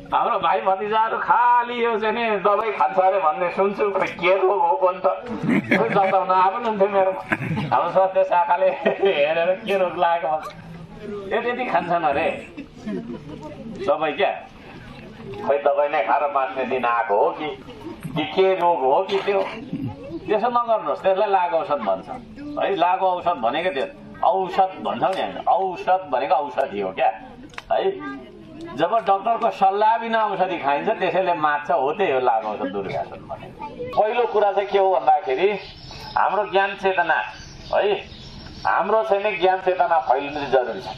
हाम्रो भाइ भतिजाहरू खालि यो चाहिँ नि दबाई खान्छ अरे भन्ने सुन्छु खोइ के रोग हो कोनि त खोइ जताउन आएको हुन्थ्यो मेरो हाम्रो स्वास्थ्य शाखाले हेरेर के रोग लागेको यति खान्छन् अरे दबाई क्या खोइ दबाई नै खाएर बाँच्ने दिन आएको हो कि के रोग हो कि त्यो त्यसो नगर्नुहोस् त्यसलाई लागु औषध भन्छ है लागु औषध भनेको त्यो औषध भन्छौँ नि हामी औषध भनेको औषधि हो क्या है जब डाक्टरको सल्लाह बिना औषधि खाइन्छ त्यसैले मार्छ हो त्यही हो लागु औषध दुर्व्यासन भनेको पहिलो कुरा चाहिँ के हो भन्दाखेरि हाम्रो ज्ञान चेतना है हाम्रो चाहिँ ज्ञान चेतना फैलिनु जरुरी छ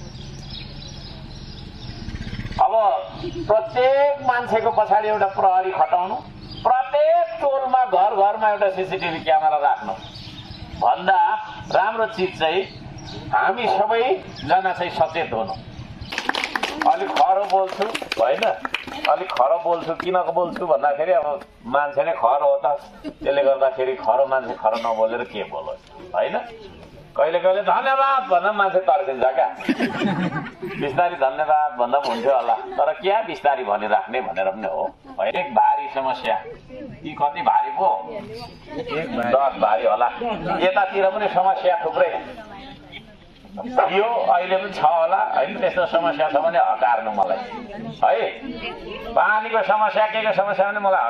अब प्रत्येक मान्छेको पछाडि एउटा प्रहरी खटाउनु प्रत्येक टोलमा घर घरमा एउटा सीसीटीभी क्यामेरा राख्नु भन्दा राम्रो चिज चाहिँ हामी सबैजना चाहिँ सचेत हुनु अलिक खरो बोल्छु होइन अलिक खरो बोल्छु किन बोल्छु भन्दाखेरि अब मान्छे नै खरो हो त त्यसले गर्दाखेरि खरो मान्छे खरो नबोलेर के बोलोस् होइन कहिले कहिले धन्यवाद भन्दा मान्छे तर्किन्छ क्या बिस्तारी धन्यवाद भन्दा पनि हुन्थ्यो होला तर क्या बिस्तारी भनिराख्ने भनेर पनि हो एक भारी समस्या यी कति भारी पो 10 भारी होला यतातिर पनि समस्या थुप्रै यो अहिले पनि छ होला होइन त्यस्तो समस्या छ भने हकार्नु मलाई है पानीको समस्या के समस्या भने मलाई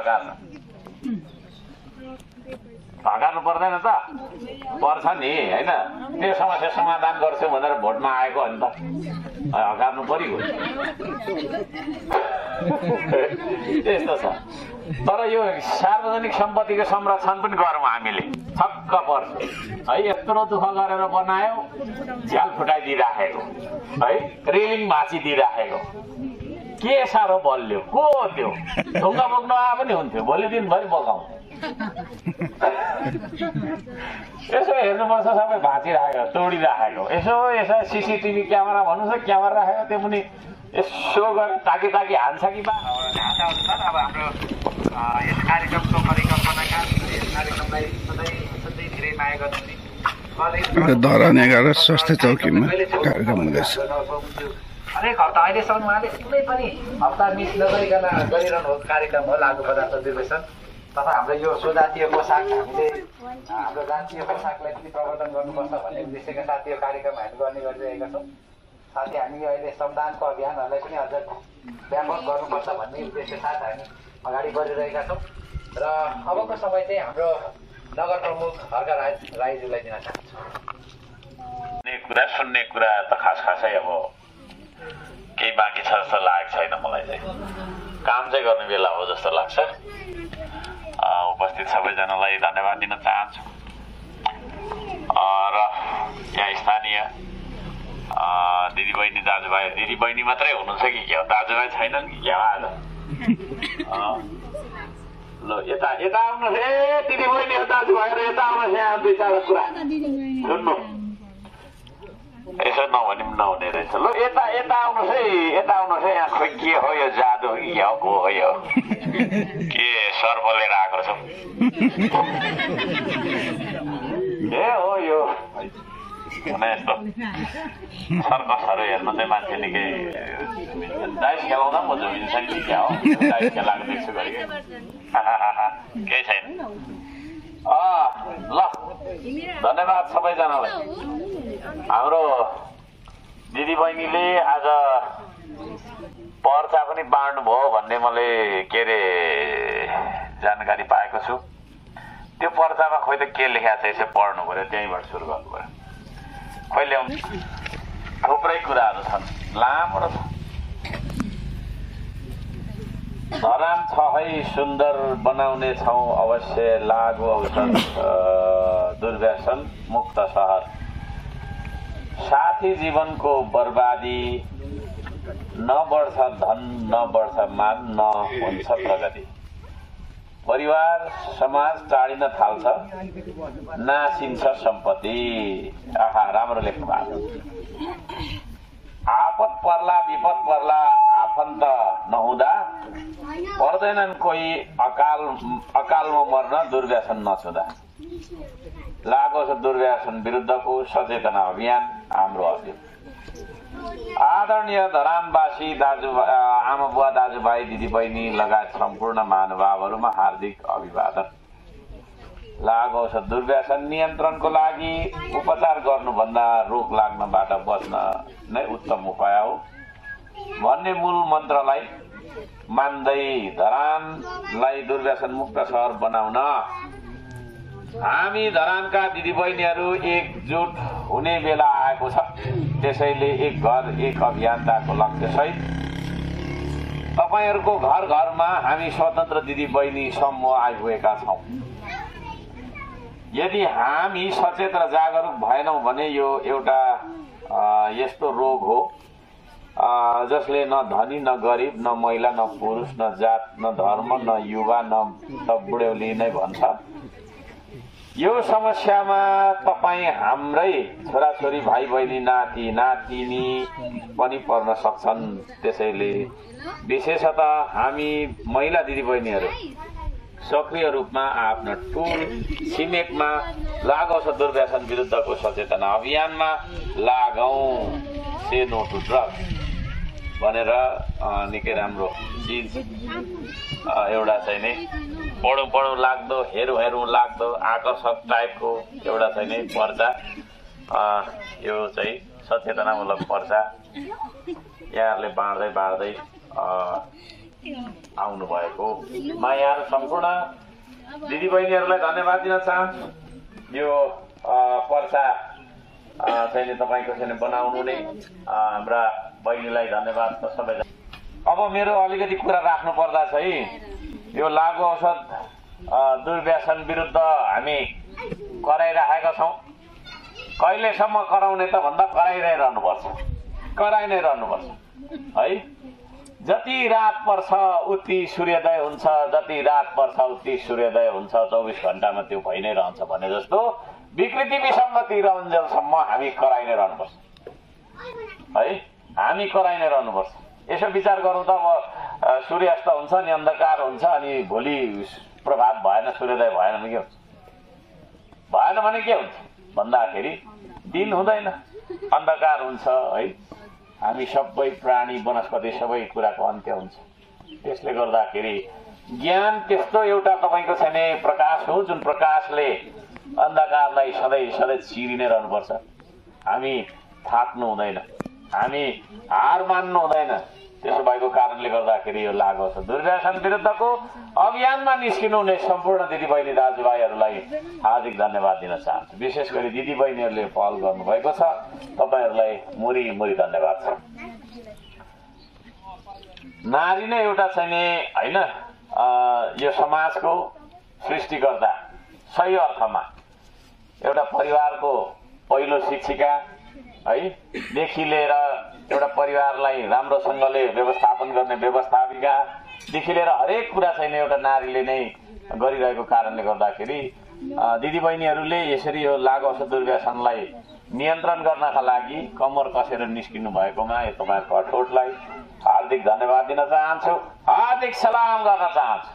हकार्नु पर्दैन त पर्छ नि होइन त्यो समस्या समाधान गर्छु भनेर भोटमा आएको हो नि त हकार्नु पर्यो त्यस्तो छ तर यो सार्वजनिक सम्पत्तिको संरक्षण पनि गरौँ हामीले छक्क पर्छ है यत्रो दुःख गरेर बनायो झ्याल फुटाइदिइराखेको है रेलिङ भाँचिदिइराखेको के साह्रो बल्यो को त्यो ढुङ्गा बोक्न आए पनि हुन्थ्यो भोलि दिनभरि बोकाउँ यसो हेर्नुपर्छ सबै भाँचिराखेको तोडिराखेको यसो सिसिटिभी क्यामेरा भन्नुहोस् क्यामेरा राखेको त्यो पनि यसो गरेर ताकी हान्छ कि बा अब हाम्रो यस कार्यक्रमको परिकल्पनाका यस कार्यक्रमलाई सधैँ धेरै माया गर्दै धरान 11 स्वास्थ्य चौकीमा कार्यक्रम हुँदैछ हरेक हप्ता अहिलेसम्म उहाँले कुनै पनि हप्ता मिस नगरिकन गरिरहनु कार्यक्रम हो लागु पदार्थ निर्देशन तथा हाम्रो यो स्वजातीय पोसाक हामीले हाम्रो जातीय पोसाकलाई पनि प्रवर्धन गर्नुपर्छ भन्ने उद्देश्यका साथ यो कार्यक्रम हामी गर्ने गरिरहेका छौँ साथै हामी अहिले श्रमदानको अभियानहरूलाई पनि अझ व्यापक गर्नुपर्छ भन्ने उद्देश्य साथ हामी अगाडि बढिरहेका छौँ र अबको समय चाहिँ हाम्रो नगर प्रमुख हर्क राईज्यूलाई दिन चाहन्छु सुन्ने कुरा त खासै अब केही बाँकी छ जस्तो लागेको छैन मलाई चाहिँ काम चाहिँ गर्ने बेला हो जस्तो लाग्छ उपस्थित सबैजनालाई धन्यवाद दिन चाहन्छु र यहाँ स्थानीय दिदीबहिनी दाजुभाइ दिदीबहिनी मात्रै हुनुहुन्छ कि क्या दाजुभाइ छैनन् कि क्या आज ल यता आउनुहोस् ए दिदीबहिनी दाजुभाइहरू यता आउनुहोस् यहाँ दुई चार कुरा सुन्नु यसो नभने पनि नहुने रहेछ ल यता आउनुहोस् है यहाँ खोइ के हो यो जादु हो कि क्या हो यो के सर्प लिएर आएको छौ ए हो यो यस्तो सर्कसहरू हेर्नु चाहिँ मान्छे निकै डाइस खेलाउँदा म झुमिन्छ नि क्या हो डाइस खेलाएको देख्छु गरी केही छैन ल धन्यवाद सबैजनालाई हाम्रो दिदीबहिनीले आज पर्चा पनि बाँड्नु भयो भन्ने मैले के अरे जानकारी पाएको छु त्यो पर्चामा खोइ त के लेखेको छ यसो पढ्नु पर्यो त्यहीँबाट सुरु गर्नु पर्यो खोइ ल्याउनु थुप्रै कुराहरू छन् लामो र धरान छ है सुन्दर बनाउने छौँ अवश्य लागु औषध दुर्व्यसन मुक्त सहर साथी जीवनको बर्बादी न बढ्छ धन न बढ्छ मान न हुन्छ प्रगति परिवार समाज टाढिन थाल्छ नासिन्छ सम्पत्ति आहा राम्रो लेख्नु भएको आपत पर्ला विपद पर्ला आफन्त नहुँदा पर्दैनन् कोही अकालमा मर्न दुर्व्यसन नछुँदा लागु छ दुर्व्यसन विरुद्धको सचेतना अभियान हाम्रो अभियान आदरणीय धरानवासी आमा बुवा दाजुभाइ दिदीबहिनी लगायत सम्पूर्ण महानुभावहरूमा हार्दिक अभिवादन। लागु औषध दुर्व्यसन नियन्त्रणको लागि उपचार गर्नुभन्दा रोग लाग्नबाट बच्न नै उत्तम उपाय हो भन्ने मूल मन्त्रलाई मान्दै धरानलाई दुर्व्यसन मुक्त सहर बनाउन हामी धरानका दिदीबहिनीहरू एकजुट हुने बेला आएको छ। त्यसैले एक घर एक अभियानताको लक्ष्यसहित तपाईहरूको घर घरमा हामी स्वतन्त्र दिदीबहिनी समूह आइपुगेका छौँ। यदि हामी सचेत र जागरुक भएनौँ भने यो एउटा यस्तो रोग हो जसले न धनी न गरिब न महिला न पुरुष न जात न धर्म न युवा न बुढ्यौली नै भन्छ। यो समस्यामा तपाईँ हाम्रै छोराछोरी भाइ बहिनी नाति नातिनी पनि पर्न सक्छन्। त्यसैले विशेषतः हामी महिला दिदीबहिनीहरू सक्रिय रूपमा आफ्नो टोल छिमेकमा लागु औषध दुर्व्यसन विरुद्धको सचेतना अभियानमा लागौं। से नो टु ड्रग्स भनेर निकै राम्रो चिज एउटा चाहिँ नि पढौँ लाग्दो हेरौँ लाग्दो आकर्षक टाइपको एउटा चाहिँ नि पर्चा यो चाहिँ सचेतनामूलक पर्चा यहाँहरूले बाँड्दै आउनु भएको म यहाँ सम्पूर्ण दिदीबहिनीहरूलाई धन्यवाद दिन चाहन्छु। यो पर्चा चाहिँ तपाईँको चाहिँ बनाउनु नै हाम्रा बहिनीलाई धन्यवाद छ सबैजना। अब मेरो अलिकति कुरा राख्नु पर्दा चाहिँ यो लागु औषध दुर्व्यसन विरुद्ध हामी कराइराखेका छौँ। कहिलेसम्म कराउने त भन्दा कराइ नै रहनुपर्छ है। जति रात पर्छ उति सूर्योदय हुन्छ, जति रात पर्छ उति सूर्योदय हुन्छ। 24 घण्टामा त्यो भइ नै रहन्छ भने जस्तो विकृति विसङ्गति रहन्जेलसम्म हामी कराइ नै रहनुपर्छ है। हामी कराइ नै रहनुपर्छ। यसो विचार गरौँ त अब सूर्यास्त हुन्छ नि अन्धकार हुन्छ अनि भोलि प्रभात भएन सूर्योदय भएन भने के हुन्छ? भएन भने के हुन्छ भन्दाखेरि दिन हुँदैन अन्धकार हुन्छ है। हामी सबै प्राणी वनस्पति सबै कुराको अन्त्य हुन्छ। त्यसले गर्दाखेरि ज्ञान त्यस्तो एउटा तपाईँको चाहिँ प्रकाश हो जुन प्रकाशले अन्धकारलाई सधैँ चिरि नै रहनुपर्छ। हामी थाक्नु हुँदैन, हामी हार मान्नु हुँदैन। त्यसो भएको कारणले गर्दाखेरि यो लागु औषध दुर्व्यसन विरुद्धको अभियानमा निस्किनु हुने सम्पूर्ण दिदीबहिनी दाजुभाइहरूलाई हार्दिक धन्यवाद दिन चाहन्छु। विशेष गरी दिदीबहिनीहरूले पहल गर्नुभएको छ, तपाईँहरूलाई मुरी धन्यवाद छ। नारी नै एउटा चाहिँ नि होइन यो समाजको सृष्टिकर्ता सही अर्थमा एउटा परिवारको पहिलो शिक्षिका है देखि लिएर एउटा परिवारलाई राम्रोसँगले व्यवस्थापन गर्ने व्यवस्थापिकादेखि लिएर हरेक कुरा चाहिँ एउटा नारीले नै गरिरहेको कारणले गर्दाखेरि दिदीबहिनीहरूले यसरी यो लागु औषध दुर्व्यसनलाई नियन्त्रण गर्नका लागि कम्मर कसेर निस्किनु भएकोमा यो तपाईँहरूको अठोटलाई हार्दिक धन्यवाद दिन चाहन्छु, हार्दिक सलाम गर्न चाहन्छु।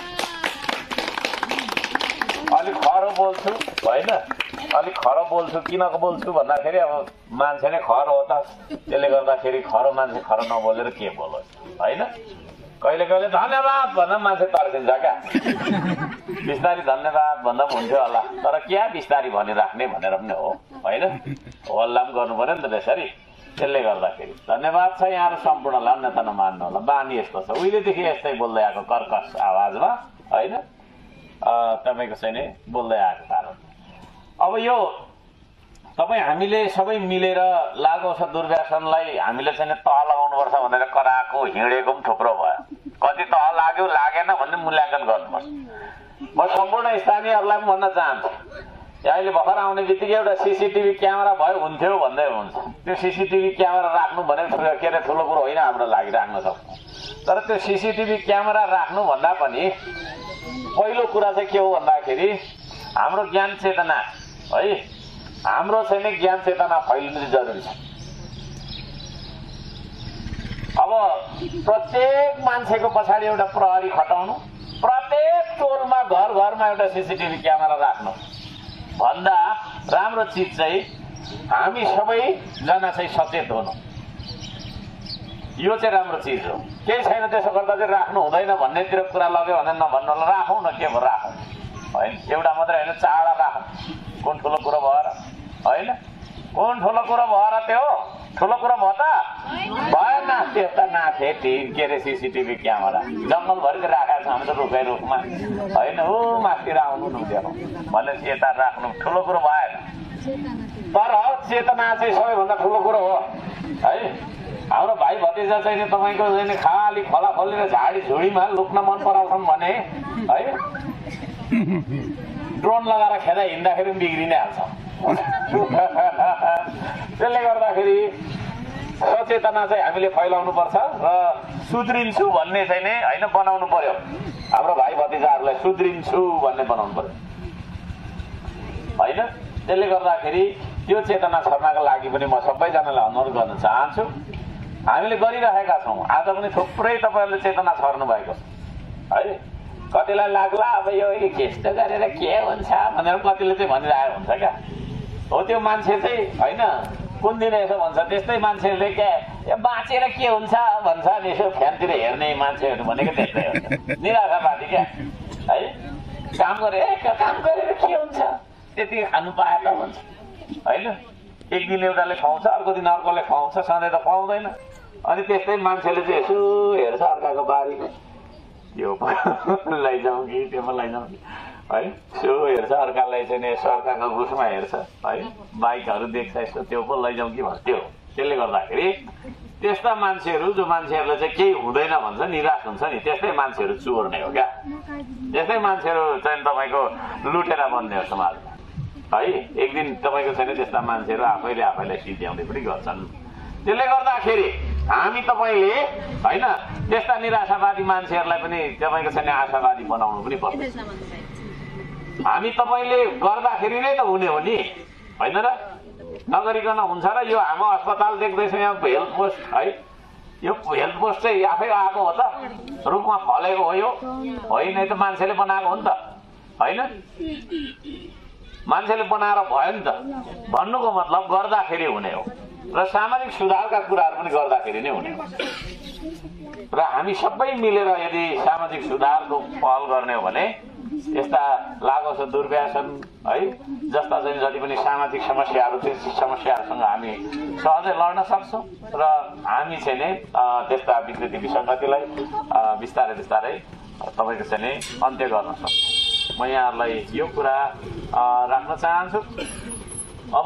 अलिक खरो बोल्छु होइन, अलिक खरो बोल्छु। किन बोल्छु भन्दाखेरि अब मान्छे नै खरो हो त, त्यसले गर्दाखेरि खरो मान्छे खरो नबोलेर के बोलोस् होइन। कहिले धन्यवाद भन्दा मान्छे तर्सिन्छ क्या। बिस्तारी धन्यवाद भन्दा पनि हुन्थ्यो होला, तर क्या बिस्तारी भनिराख्ने भनेर पनि हो होइन। हल्ला पनि गर्नु पर्यो नि त त्यसरी। त्यसले गर्दाखेरि धन्यवाद छ यहाँहरू सम्पूर्णलाई, अन्यथा नमान्नु होला। बानी यस्तो छ, उहिलेदेखि यस्तै बोल्दै आएको कर्कश आवाजमा होइन तपाईँको चाहिँ नि बोल्दै आएको कारण। अब यो तपाईँ हामीले सबै मिलेर लागु औषध दुर्व्यसनलाई हामीले चाहिँ तह लगाउनुपर्छ भनेर कराएको हिँडेको पनि थुप्रो भयो। कति तह लाग्यो लागेन भन्ने मूल्याङ्कन गर्नुपर्छ। म सम्पूर्ण स्थानीयहरूलाई पनि भन्न चाहन्छु, अहिले भर्खर आउने बित्तिकै एउटा सीसीटीभी क्यामेरा भयो हुन्थ्यो भन्दै हुन्छ। त्यो सीसीटीभी क्यामेरा राख्नु भनेको के अरे ठुलो कुरो होइन हाम्रो लागि, राख्न सक्छ। तर त्यो सीसीटीभी क्यामेरा राख्नु भन्दा पनि पहिलो कुरा चाहिँ के हो भन्दाखेरि हाम्रो ज्ञान चेतना है, हाम्रो चाहिँ नि ज्ञान चेतना फैलिनु जरुरी छ। अब प्रत्येक मान्छेको पछाडि एउटा प्रहरी खटाउनु, प्रत्येक टोलमा घर घरमा एउटा सीसीटीभी क्यामेरा राख्नु भन्दा राम्रो चिज चाहिँ हामी सबैजना चाहिँ सचेत हुनु। यो चाहिँ राम्रो चिज हो। केही छैन त्यसो गर्दा चाहिँ राख्नु हुँदैन भन्नेतिर कुरा लग्यो भने नभन्नु होला, राखौँ न, के भयो राखौँ होइन। एउटा मात्रै होइन, चाडा राख, कुन ठुलो कुरो भएर होइन, कुन ठुलो कुरो भएर त्यो ठुलो कुरो भयो त भएन। त्यस्ता नाथे के अरे सिसिटिभी क्यामेरा जङ्गलभरि राखेको छ हामी त रुखै रुखमा होइन, ऊ माथितिर आउनु नदेऊ भनेपछि यता राख्नु ठुलो कुरो भएन। तर चेतना चाहिँ सबैभन्दा ठुलो कुरो हो है। हाम्रो भाइ भतिजा चाहिँ तपाईँको चाहिँ खाली खोला खोलेर झाडी झुडीमा लुक्न मन पराउँछन् भने है, ड्रोन लगाएर खेदा हिँड्दाखेरि पनि बिग्रिनै हाल्छ। त्यसले गर्दाखेरि सचेतना चाहिँ हामीले फैलाउनु पर्छ र सुध्रिन्छु भन्ने चाहिँ नै होइन बनाउनु पर्यो। हाम्रो भाइ भतिजाहरूलाई सुध्रिन्छु भन्ने बनाउनु पर्यो होइन। त्यसले गर्दाखेरि त्यो चेतना छर्नका लागि पनि म सबैजनालाई अनुरोध गर्न चाहन्छु। हामीले गरिरहेका छौँ, आज पनि थुप्रै तपाईँहरूले चेतना छर्नु भएको छ है। कतिलाई लाग्ला अब यो यस्तो गरेर के हुन्छ भनेर कतिले चाहिँ भनिरहेको हुन्छ क्या हो। त्यो मान्छे चाहिँ होइन कुन दिन यसो भन्छ, त्यस्तै मान्छेहरूले क्या बाँचेर के हुन्छ भन्छ नि, यसो फ्यानतिर हेर्ने मान्छेहरू भनेको त्यस्तै हुन्छ, निराशावादी क्या है। काम गरेर के हुन्छ, त्यति खानु पाए त भन्छ होइन। एक दिन एउटाले खुवाउँछ, अर्को दिन अर्कोले खुवाउँछ, सधैँ त खुवाउँदैन। अनि त्यस्तै मान्छेले चाहिँ यसो हेर्छ अर्काको बारीमा, यो लैजाउँ कि त्योमा लैजाउँ कि है, यसो हेर्छ अर्कालाई चाहिँ यसो अर्काको गुसमा हेर्छ है, बाइकहरू देख्छ यसो त्यो पो लैजाउँ कि भन्थ्यो। त्यसले गर्दाखेरि त्यस्ता मान्छेहरू जो मान्छेहरूलाई चाहिँ केही हुँदैन भन्छ, निराश हुन्छ नि, त्यस्तै मान्छेहरू चोर्ने हो क्या। त्यस्तै मान्छेहरू चाहिँ तपाईँको लुटेर बन्ने हो समाजमा है। एक दिन तपाईँको छैन त्यस्ता मान्छेहरू आफैले सिद्ध्याउने पनि गर्छन्। त्यसले गर्दाखेरि हामी तपाईँले होइन त्यस्ता निराशावादी मान्छेहरूलाई पनि तपाईँको छैन आशावादी बनाउनु पनि पर्छ। हामी तपाईँले गर्दाखेरि नै त हुने हो नि होइन र, नगरिकन हुन्छ र। यो हाम्रो अस्पताल देख्दैछ यहाँ हेल्थ पोस्ट है, यो हेल्थ पोस्ट चाहिँ आफै आएको हो त, रुखमा फलेको हो यो होइन, त मान्छेले बनाएको हो नि त होइन, मान्छेले बनाएर भयो नि त। भन्नुको मतलब गर्दाखेरि हुने हो र सामाजिक सुधारका कुराहरू पनि गर्दाखेरि नै हुने हो। र हामी सबै मिलेर यदि सामाजिक सुधारको पहल गर्ने हो भने यस्ता लागु छ दुर्व्यसन है जस्ता चाहिँ जति पनि सामाजिक समस्याहरू छ, समस्याहरूसँग हामी सहजै लड्न सक्छौँ र हामी चाहिँ नै त्यस्ता विकृति विसङ्गतिलाई बिस्तारै बिस्तारै तपाईँको चाहिँ नै अन्त्य गर्न सक्छौँ। म यहाँहरूलाई यो कुरा राख्न चाहन्छु। अब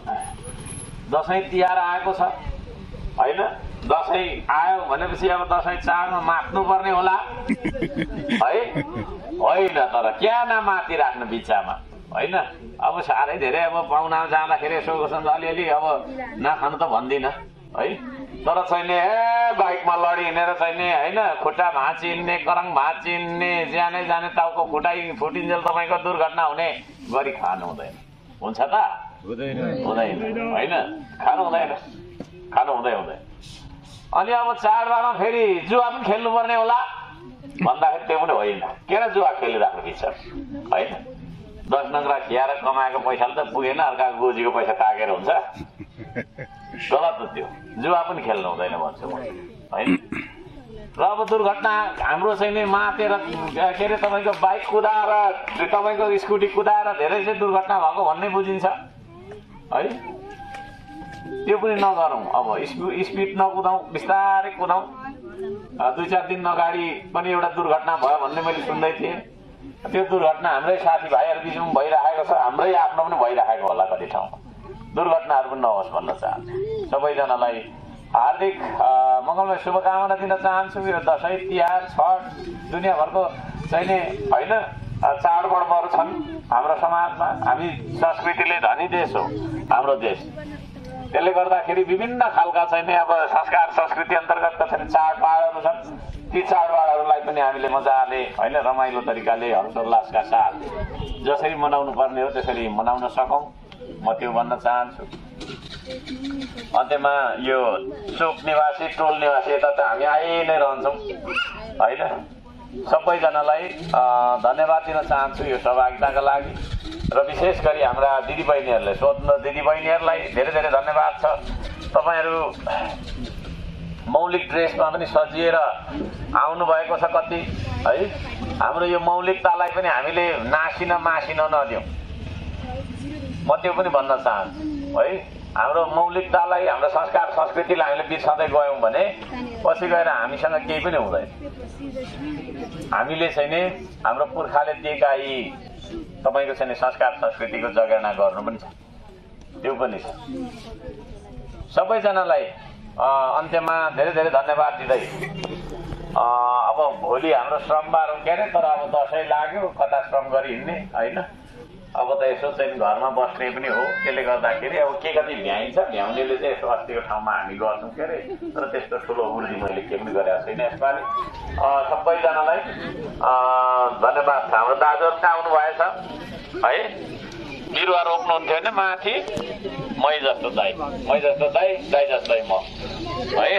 दसैँ तिहार आएको छ होइन, दसैँ आयो भनेपछि अब दसैँ चाडमा मात्नु पर्ने होला है होइन, तर क्या नमाथि राख्नु बिचामा होइन। अब साह्रै धेरै अब पाहुना जाँदाखेरि यसो गर्छन् अलिअलि, अब नखानु त भन्दिनँ है, तर चाहिँ नि बाइकमा लडी हिँडेर चाहिँ नि होइन खुट्टा भाँचिन्ने, करङ भाँचिन्ने, जाने जाने टाउको फुटिन्जेल तपाईँको दुर्घटना हुने गरी खानु हुँदैन। हुन्छ त हुँदैन होइन, खानु हुँदैन। अनि अब चाडबाडमा फेरि जुवा पनि खेल्नुपर्ने होला भन्दाखेरि त्यो पनि होइन। किन जुवा खेलिराख्नु बिच होइन, 10 नङ्ग्रा खियाएर कमाएको पैसाले त पुगेन, अर्काको गोजीको पैसा ताकेर हुन्छ, गलत हो त्यो। जुवा पनि खेल्नु हुँदैन भन्छु म होइन। र अब दुर्घटना हाम्रो चाहिँ नि मातेर के अरे तपाईँको बाइक कुदाएर तपाईँको स्कुटी कुदाएर धेरै चाहिँ दुर्घटना भएको भन्ने बुझिन्छ है। त्यो पनि नगरौँ। अब स्पिड नकुदाउँ, बिस्तारै कुदाउँ। 2-4 दिन अगाडि पनि एउटा दुर्घटना भयो भन्ने मैले सुन्दै थिएँ। त्यो दुर्घटना हाम्रै साथीभाइहरू बिचमा भइरहेको छ, हाम्रै आफ्नो पनि भइरहेको होला कति ठाउँमा। दुर्घटनाहरू पनि नहोस् भन्न चाहन्छु। सबैजनालाई हार्दिक मङ्गलमय शुभकामना दिन चाहन्छु। यो दसैँ तिहार छठ दुनियाँभरको चाहिँ नि होइन चाडपर्वहरू छन् हाम्रो समाजमा। हामी संस्कृतिले धनी देश हो हाम्रो देश। त्यसले गर्दाखेरि विभिन्न खालका चाहिँ नि अब संस्कार संस्कृति अन्तर्गतका चाहिँ चाडबाडहरू छन्। ती चाडबाडहरूलाई पनि हामीले मजाले होइन रमाइलो तरिकाले हर्षोल्लासका साथ जसरी मनाउनु पर्ने हो त्यसरी मनाउन सकौँ, म त्यो भन्न चाहन्छु। अन्त्यमा यो चोक निवासी टोल निवासी यता त हामी आइ नै रहन्छौँ होइन। सबैजनालाई धन्यवाद दिन चाहन्छु यो सहभागिताका लागि र विशेष गरी हाम्रा दिदीबहिनीहरूलाई, स्वतन्त्र दिदीबहिनीहरूलाई धेरै धेरै धन्यवाद छ। तपाईँहरू मौलिक ड्रेसमा पनि सजिएर आउनु भएको छ कति है। हाम्रो यो मौलिकतालाई पनि हामीले नासिन मासिन नदिउँ, म त्यो पनि भन्न चाहन्छु है। हाम्रो मौलिकतालाई, हाम्रो संस्कार संस्कृतिलाई हामीले बिर्सँदै गयौँ भने पछि गएर हामीसँग केही पनि हुँदैन। हामीले चाहिँ नि हाम्रो पुर्खाले दिएका यी तपाईँको चाहिँ संस्कार संस्कृतिको जगेर्ना गर्नु पनि छ, त्यो पनि छ। सबैजनालाई अन्त्यमा धेरै धेरै धन्यवाद दिँदै अब भोलि हाम्रो श्रमबार के अरे, तर अब दसैँ लाग्यो कता श्रम गरी हिँड्ने होइन। अब त यसो चाहिँ घरमा बस्ने पनि हो, त्यसले गर्दाखेरि अब के कति भ्याइन्छ, भ्याउनेले चाहिँ यसो अस्तिको ठाउँमा हामी गर्छौँ के अरे, तर त्यस्तो ठुलो उर्दी मैले के पनि गरेको छैन यसपालि। सबैजनालाई धन्यवाद छ। हाम्रो दाजुहरू पनि आउनु भएछ है, बिरुवा रोप्नुहुन्थ्यो भने माथि मै जस्तो दाई, मै जस्तो दाई, दाई जस्तै म है।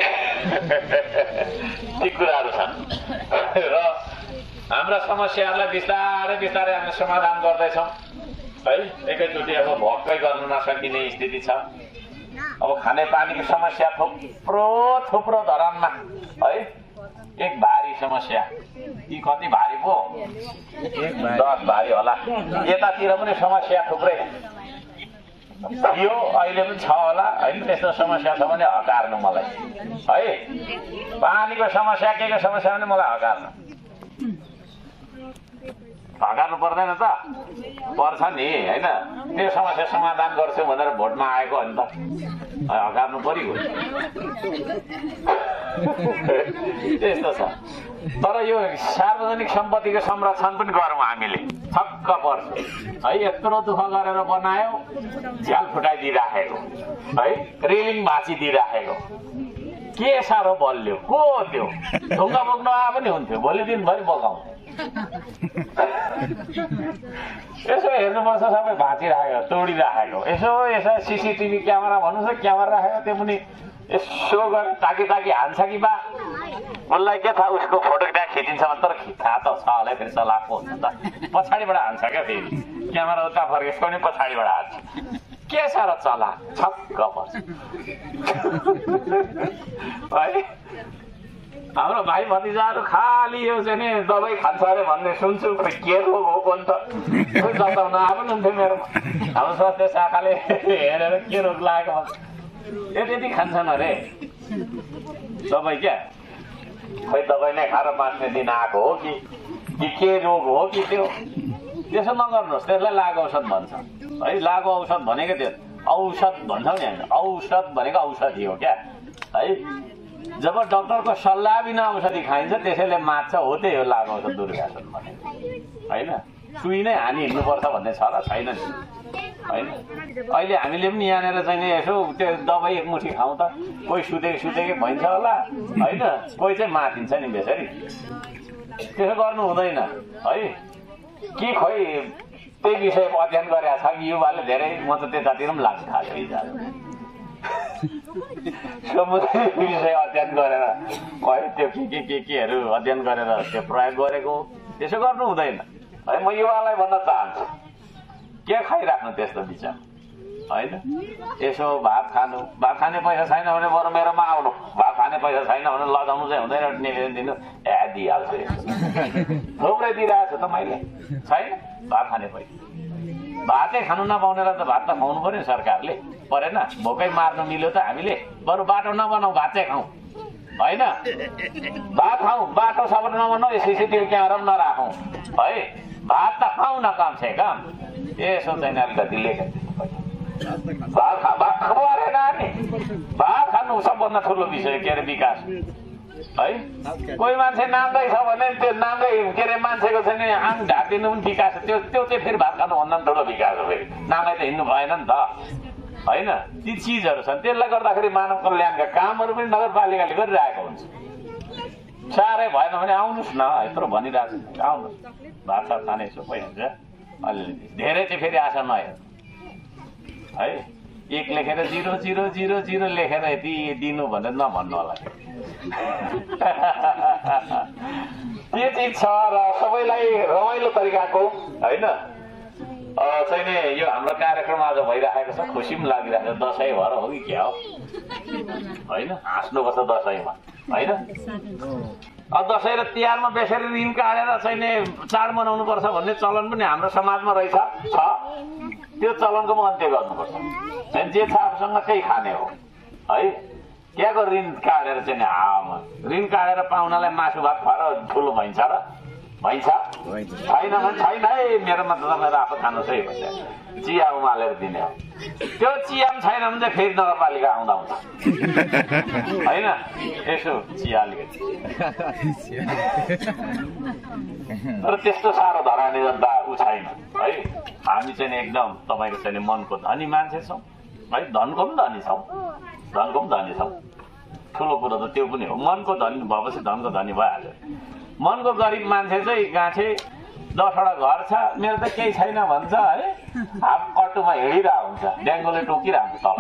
ती कुराहरू छन् र हाम्रा समस्याहरूलाई बिस्तारै बिस्तारै हामी समाधान गर्दैछौँ है। एकैचोटि अब भक्कै गर्न नसकिने स्थिति छ। अब खानेपानीको समस्या थुप्रो थुप्रो धरानमा है, एक भारी समस्या। यी कति भारी पो, 10 भारी होला। यतातिर पनि समस्या थुप्रै थियो, अहिले पनि छ होला होइन। त्यस्तो समस्या छ भने हकार्नु मलाई है। पानीको समस्या, के को समस्या भने मलाई हकार्नु पर्दैन त, पर्छ नि होइन। त्यो समस्या समाधान गर्छु भनेर भोटमा आएको हो नि त, हकार्नु पर्यो। त्यस्तो छ। तर यो सार्वजनिक सम्पत्तिको संरक्षण पनि गरौँ हामीले, छक्क पर्छ है। यत्रो दुःख गरेर बनायो, झ्याल फुटाइदिइराखेको है, रेलिङ भाँचिदिइराखेको, के साह्रो बल्यो को त्यो। ढुङ्गा बोक्नु आए पनि हुन्थ्यो, भोलि दिनभरि बोकाउँ। यसो हेर्नुपर्छ, सबै भाँचिराखेको तोडिराखेको। यसो यसो सिसिटिभी क्यामेरा भन्नुहोस्, क्यामेरा राखेको त्यो पनि यसो गरेर ताकी ताकी हान्छ कि बा, उसलाई के थाहा, उसको फोटो त्यहाँ खिचिन्छ भने। तर थाहा त छ होला, फेरि चलाएको हुन्छ त, पछाडिबाट हान्छ क्या फेरि क्यामेरा उता फर्केसको पनि पछाडिबाट हान्छ। के साह्रो चला, छक्क पर्छ है। हाम्रो भाइ भतिजाहरू खालि यो चाहिँ नि दबाई खान्छ अरे भन्ने सुन्छु, के रोग हो कोही त कोही जताउन आएको हुन्थ्यो मेरोमा। हाम्रो स्वास्थ्य शाखाले हेरेर के रोग लागेको भन्छ, यति खान्छन् अरे दबाई। क्या खोइ दबाई नै खाएर बाँच्ने दिन आएको हो कि के रोग हो कि त्यो। त्यसो नगर्नुहोस्, त्यसलाई लागु औषध भन्छ है। लागु औषध भनेको त्यो औषध भन्छौँ नि होइन, औषध भनेको औषधि हो क्या है। जब डक्टरको सल्लाह बिना औषधि खाइन्छ त्यसैले मात्छ, हो त्यही हो लागु औषध दुर्व्यासन भनेको होइन। सुई नै हानि हिँड्नुपर्छ भन्ने छ र छैन नि होइन। अहिले हामीले पनि यहाँनिर चाहिँ यसो त्यो दबाई एक मुठी खाउँ त, कोही सुतेकै भइन्छ होला होइन, कोही चाहिँ मातिन्छ नि बेसरी। त्यसो गर्नु हुँदैन है। के खोइ त्यही विषयमा अध्ययन गरेका छ कि युवाले धेरै, म त त्यतातिर पनि लाग्छ थाल्यो हिजो। समुदाय विषय अध्ययन गरेर है, त्यो केहरू अध्ययन गरेर त्यो प्रयोग गरेको, त्यसो गर्नु हुँदैन है। म युवालाई भन्न चाहन्छु, के खाइराख्नु त्यस्तो विचार होइन। यसो भात खानु, भात खाने पैसा छैन भने बरु मेरोमा आउनु, भात खाने पैसा छैन भने लजाउनु चाहिँ हुँदैन, निवेदन दिनु दिइहाल्छु। थुप्रै दिइरहेको छु त मैले, छैन भात खाने पैसा। भातै खानु नपाउनेलाई त भात त खुवाउनु पर्यो नि सरकारले, परेन? भोकै मार्नु मिल्यो त हामीले, बरु बाटो नबनाऊ, भात चाहिँ खाउँ होइन। भात खाउँ, बाटो सबै नबनाऊ, सिसिटिभी क्यामेरा पनि नराखौँ है। भात त खाउँ न, काम छ काम। यसो चाहिँ अलिकति लेखेर भात खानु अरे नानी, भात खानु सबभन्दा ठुलो विषय के अरे विकास है। कोही मान्छे नाम्दै छ भने त्यो नाम्दै के अरे मान्छेको चाहिँ नि आङ ढाकिदिनु पनि विकास, त्यो चाहिँ फेरि भात खानु भन्दा पनि ठुलो विकास हो। फेरि नामै त हिँड्नु भएन नि त होइन। ती चिजहरू छन्, त्यसले गर्दाखेरि मानव कल्याणका कामहरू पनि नगरपालिकाले गरिरहेको हुन्छ। साह्रै भएन भने आउनुहोस् न, यत्रो भनिरहेको छु, आउनुहोस् भात सात खाने यसो कोही हुन्छ अलिअलि। धेरै चाहिँ फेरि आशा नहेर्नु है। 1 लेखेर 0 0 0 0 लेखेर यति दिनु भनेर नभन्नु होला। के चिज छ र सबैलाई रमाइलो तरिकाको होइन चाहिँ नि यो हाम्रो कार्यक्रम आज भइरहेको छ, खुसी पनि लागिरहेको छ। दसैँ भएर हो कि क्या हो होइन हाँस्नुपर्छ दसैँमा होइन दसैँ र तिहारमा बेसरी ऋण काटेर चाहिँ चाड मनाउनु पर्छ भन्ने चलन पनि हाम्रो समाजमा रहेछ छ त्यो चलनको पनि अन्त्य गर्नुपर्छ जे छ आफूसँग त्यही खाने हो है क्याको ऋण काटेर चाहिँ ऋण काटेर पाहुनालाई मासु भात खुवाएर ठुलो भइन्छ र भइन्छ छैन भने छैन है मेरोमा त तपाईँहरू आफू खानुहोस् है भन्छ चिया उमालेर दिने हो त्यो चिया पनि छैन भने चाहिँ फेरि नगरपालिका आउँदा हुन्छ होइन यसो चिया अलिकति तर त्यस्तो साह्रो धराने जनता ऊ छैन है हामी चाहिँ एकदम तपाईँको चाहिँ मनको धनी मान्छे छौँ है धनको पनि धनी छौँ ठुलो कुरो त त्यो पनि हो मनको धनी भएपछि धनको धनी भइहाल्यो मनको गरिब मान्छे चाहिँ गाँठे 10वटा घर छ मेरो त केही छैन भन्छ है हाफ कटुमा हिँडिरहेको हुन्छ ड्याङ्गोले टोकिरहेको तल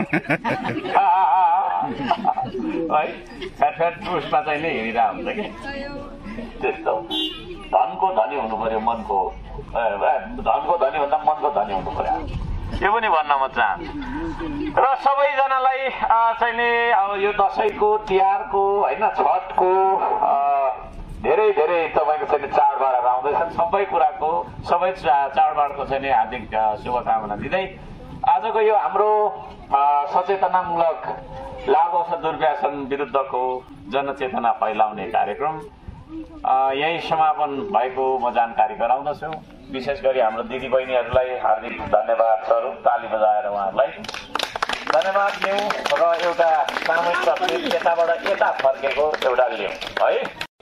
है फ्याट पुसमा चाहिँ नै हिँडिरहेको हुन्छ कि त्यस्तो धनको धनी हुनु पर्यो मनको धनको धनी भन्दा मनको धनी हुनु पर्यो त्यो पनि भन्न म चाहन्छु र सबैजनालाई चाहिँ नि अब यो दसैँको तिहारको होइन छठको धेरै धेरै तपाईँको चाहिँ चाडबाडहरू आउँदैछन् सबै कुराको सबै चाडबाडको चाहिँ हार्दिक शुभकामना दिँदै आजको यो हाम्रो सचेतनामूलक लाभ औषध दुर्व्यसन विरुद्धको जनचेतना फैलाउने कार्यक्रम यही समापन भएको म जानकारी गराउँदछु विशेष गरी हाम्रो दिदीबहिनीहरूलाई हार्दिक धन्यवाद स्वरूप ताली बजाएर उहाँहरूलाई धन्यवाद दिउँ र एउटा सामूहिक तस्बिर यताबाट यता फर्केको एउटा लिउँ है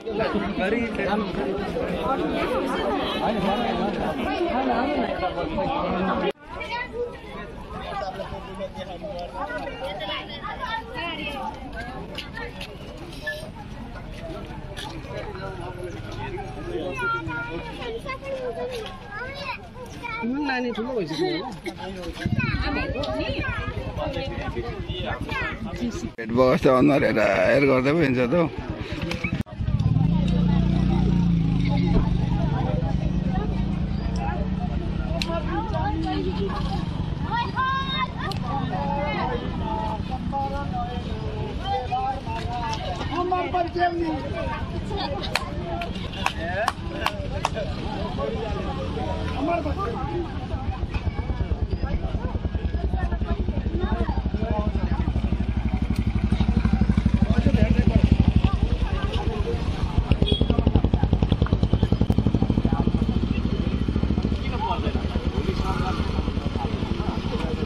नानी ठुलो भइसक्यो पेट बस्दा अनुहार हेर गर्दै पो हिँड्छ त हौ